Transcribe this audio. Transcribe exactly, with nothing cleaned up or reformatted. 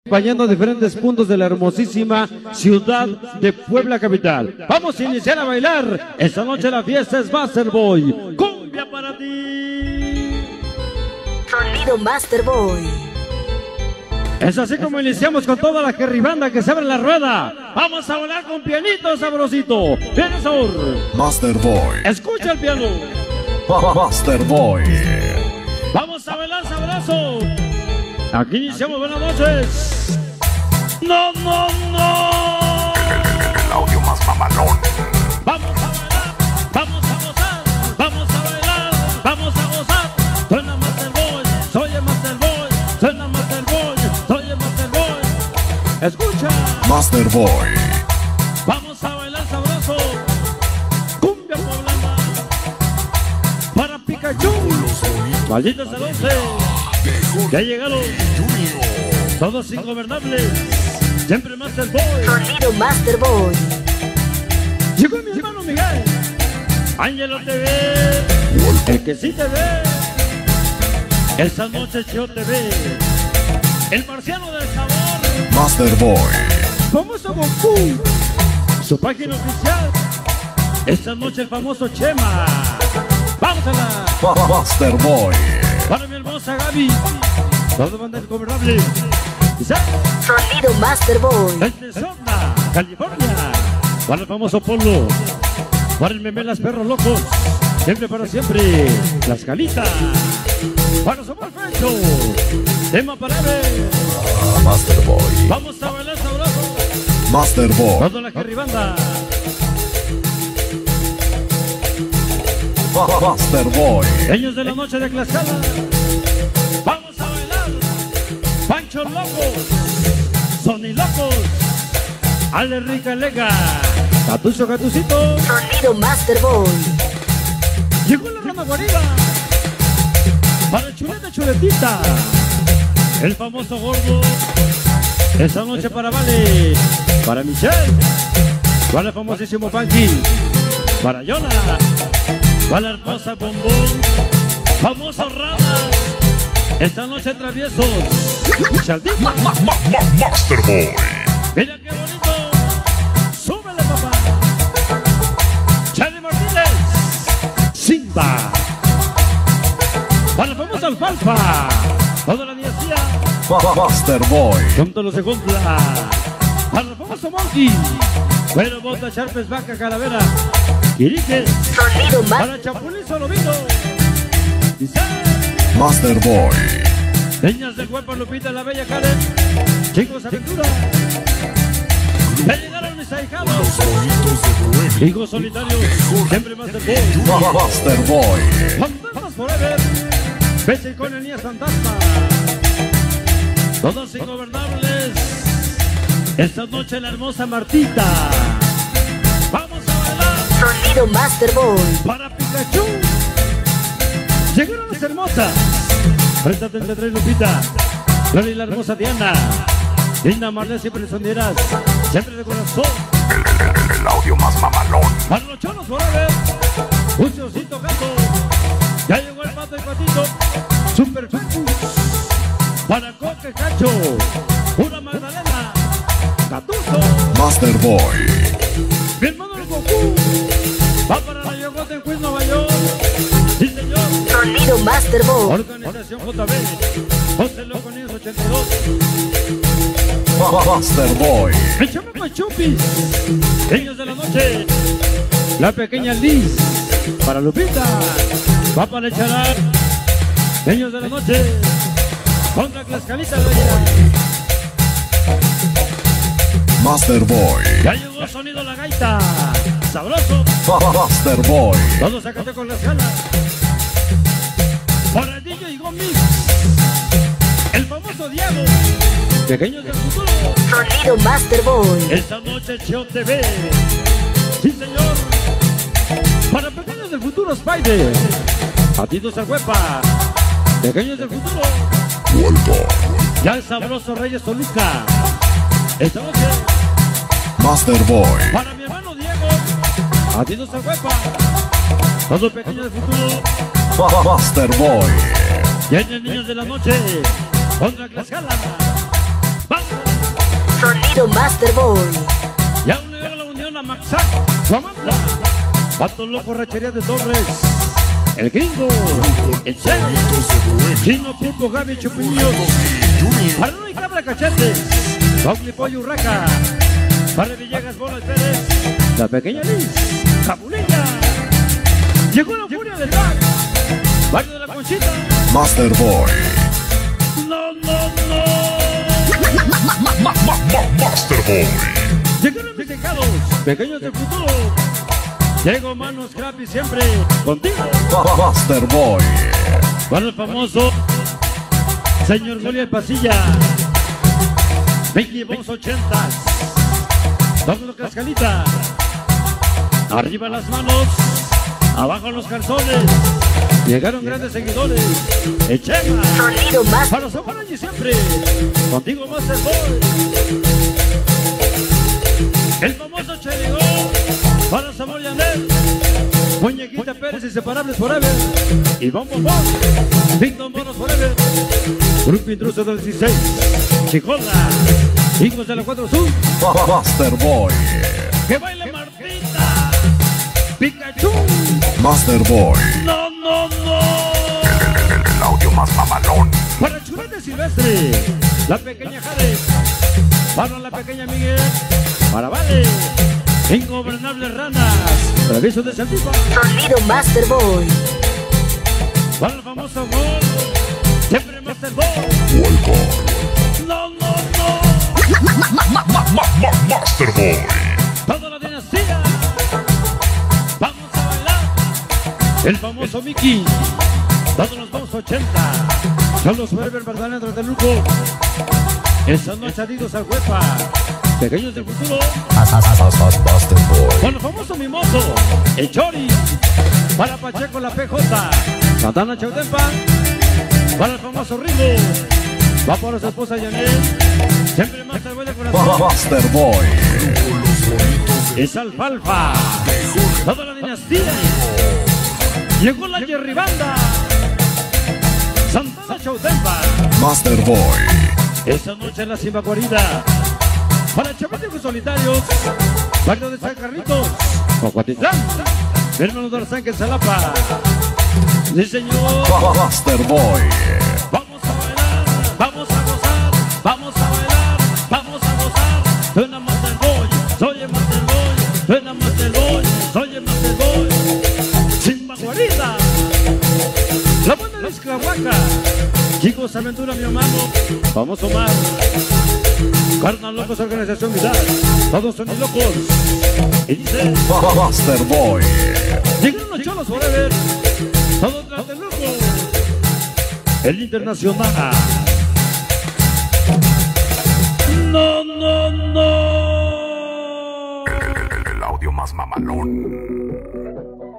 acompañando a diferentes puntos de la hermosísima ciudad de Puebla capital. Vamos a iniciar a bailar. Esta noche la fiesta es Masterboy. ¡Cumbia para ti! Sonido Masterboy. Es así como iniciamos con toda la jerribanda que se abre la rueda. Vamos a bailar con pianito sabrosito. Piano sabor. Masterboy. Escucha el piano. Masterboy. Vamos a bailar sabroso. Aquí iniciamos, buenas noches. No, no, no. El audio más mamalón. Vamos a bailar, vamos a gozar, vamos a bailar, vamos a gozar. Suena Masterboy, soy el Masterboy, suena Masterboy, soy el Masterboy. Escucha. Masterboy. Vamos a bailar sabroso. Cumbia poblana. Para Pikachu. Malditos el once. Ya llegaron todos ingobernables. Siempre Masterboy. Sonido Masterboy. Llegó mi hermano Miguel. Ángelo T V. El que sí te ve. Esta noche yo te ve. El marciano del sabor. Masterboy. Famoso Goku. Su página oficial. Esta noche el famoso Chema. Vamos a la. Masterboy. Para mi hermosa Gaby. Todo banda ingobernable. Sonido Masterboy. Desde Sonda, California. Para el famoso Polo. Para el Memelas Perros Locos. Siempre para siempre. Las Calitas. Para Somos Fecho. Tema para ver. Masterboy. Vamos a bailar sabroso. Masterboy. Toda la jerribanda. Masterboy. Ellos de la noche de Tlaxcala. Vamos a bailar. Pancho Locos. Sony Locos. Ale Rica Lega. Catuzo Catucito. Sonido Masterboy. Llegó la rama guarida. Para Chuleta Chuletita. El famoso gordo. Esta noche para Vale. Para Michelle. Para el famosísimo Funky. Para Yona. Para la hermosa Bombón. Famoso Rama. Esta noche traviesos. Chaldito. Masterboy. Mira qué bonito. Súbele, papá. Charlie Martínez. Simba. Para la famosa Alfalfa. Toda la dinastía. Masterboy. Junto a los de Gondla. Para el famoso Monkey. Pero Bota, Charpes, Vaca, Calavera. Quiriques. Sonido Para Masterboy. Chapulín Solovito. Dice. Masterboy. Niñas del Huepa, Lupita, la bella Karen. Chicos, aventura. Ya llegaron mis ahijados. Hijos solitarios. Siempre Masterboy. Masterboy. Fantasmas Forever. Bessie con Elías Fantasma. Todos ingobernables. Esta noche la hermosa Martita. Vamos a bailar. Sonido Masterboy. Para Pikachu. Llegaron las hermosas. Préstate entre tres, Lupita. Gloria y la hermosa Diana. Linda Marlene, siempre sonderas. Siempre de corazón. El, el, el audio más mamalón. Para los cholos forever. Un ciocito gato. Ya llegó el pato y patito. Super Facus. Para Coque Cacho. Una Magdalena. Catuzo. Masterboy. Mi hermano el Goku. Va para la Yogote en Queens, Nueva York. Sí, señor. Sonido Masterboy. Organización J B. José Loco Niños ochenta y dos. Masterboy. El chamaco Chupis. Niños de la noche. La pequeña Liz. Para Lupita. Va para el Charar. Niños de la noche. Contra Tlaxcalita. Masterboy. Ya llegó el sonido la gaita. Sabroso. Masterboy. Todos sácate con las ganas. Para el D J y Gómez. El famoso Diego. Pequeños del futuro. Sonido Masterboy. Esta noche Cheo T V. Sí, señor. Para pequeños del futuro, Spider. Patitos al Huepa. Pequeños del futuro. Ya el sabroso Reyes Toluca. Esta noche. Masterboy. Para mi hermano Diego. Patitos al Huepa. Todos pequeños del futuro. Masterboy. Vienen niños de la noche. Contra Tlaxcala. ¡Vamos! Sonido Master Boy. Ya unió la unión a Maxac, Guamantla, Vato Loco, Rachería de Torres, El Gringo, El Cero, Chino, Pulpo, Gaby, Chupillos, Parano y Cabra, Cachetes, Doble Pollo, Urraca, Barre Villegas, Bola Pérez, La Pequeña Liz, Cabulilla. Llegó la furia del bar, Barrio de la Conchita, Master Boy. No, no, no. Ma- ma- ma- Master Boy. Llegaron mis dejados, pequeños del futuro. Llego manos Scrappy siempre contigo. Ma- Master Boy. Para el famoso señor Goliat Pasilla, Mickey Bones ochentas, Doble Cascalita, arriba las manos, abajo los calzones. Llegaron grandes seguidores, Echema, Sonido Master. para Zamora y siempre, contigo Master Boy. El famoso Cheligó, para Zamora y Anel, Muñequita Pérez, Inseparables Forever, y Bom Bom Bom, Big Don Bonos Forever, Grupo Intruso del dieciséis, Chicola, Hijos de la cuatro Sur, Ma- Master Boy. que baile Martita, Pikachu, Master Boy. no, no, no, El audio más mamalón. para Chulete Silvestre, la pequeña Jade, para la pequeña Miguel, para Vale, Ingobernables Ranas, Travieso de Saltipa, Sonido Master Boy. para el famoso Gol, siempre Master Boy, Welcome. no, no, no, Ma- ma- ma- Master Boy. toda la dinastía, vamos a bailar, el famoso Mickey, todos los dos ochenta, son los Forever verdaderos de lujo, esa noche adidos al huepa, pequeños del futuro, Master Boy. con el famoso mimoso, el Chori, para Pacheco la P J, Santana Chautempa, para el famoso Ringo, va por su esposa Janet, siempre más el buen de Ma- corazón, Master Boy. es Alfalfa, toda la dinastía, llegó la Jerry Banda, Santana Chautempa, Master Boy. esta noche en la Simba Guarida, para chamáticos solitarios, barrio de San Carlitos, Cocotitlán, hermano de Arzán, que Salapa. Sí, señor, Ma- Master Boy. vamos a bailar, vamos a gozar, vamos a bailar, vamos a gozar. Suena Master Boy, soy el Master Boy, suena Master Boy, soy el Master Boy. Simba Guarida, la banda de Esclahuaca, chicos, aventura mi hermano, vamos a Omar. Carnal Locos, Organización Vidal, todos son los locos. Y dice, Ma- Master Boy. llegaron los cholos forever, todos los de lujo. El internacional. No, no, no. El audio más mamalón.